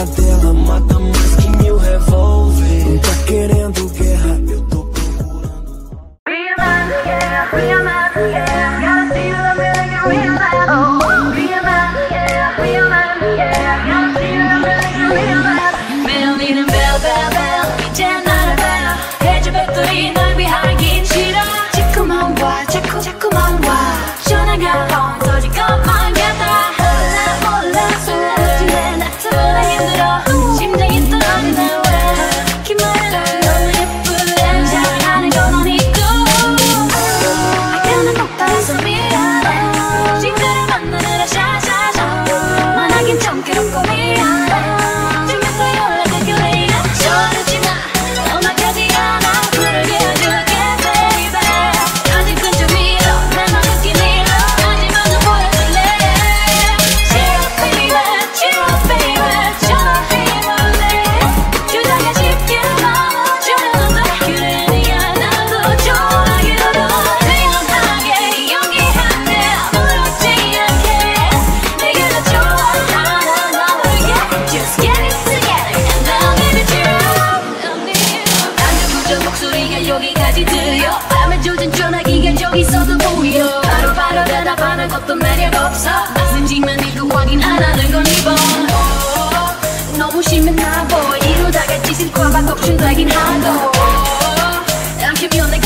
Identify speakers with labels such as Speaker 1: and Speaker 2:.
Speaker 1: dela mata mais que 1000 revólver. Não tá querendo guerra, eu tô procurando.
Speaker 2: Real man, yeah, real man, yeah. Gotta feel the feeling of real man. Oh, real man, yeah, real man, yeah. Gotta feel the feeling of real man. 매일 리는 bell, bell, bell. 이제 나를 봐. 해줘 백돌이 널 위하긴 싫어. 자꾸만 와, 자꾸만 와. 전화가 펑 터질 것만 같아. 몰라 술래 나타나 힘들어. 심장이 떨어지네 왜 기말라 너무 예쁘게 잘하는 건 넌 있고. 아까는 높아서 미안해. 친구를 만나느라 샤샤샤 만나긴 좀 괴롭고 미안해. 좀 예뻐 연락할게 레이나 저러지 마. 너만까지 않아 부르게 해줄게 baby. 아직은 좀 밀어 날 맘먹긴 일러. 하지만 좀 보여줄래. Cheer up baby, cheer up baby. 저 힘을내 주장에 쉽게 마주려는 널 그래 네가 나도 좋아 그러도 냉정하게 용기하네 부럽지 않게 내가 더 좋아하는 너를 yeah. Just get it together and I'll give it to you. 안전부정 목소리가 여기까지 들려. 밤에 조준 전화기가 저기서도 보여. 바로바로 대답하는 것도 매력 없어. 메시지만 읽고 확인 안 하는 건 이번. 너무 심했나 보여. 이러다가 짓을 과반 걱정되긴 하고. 아끼면 내가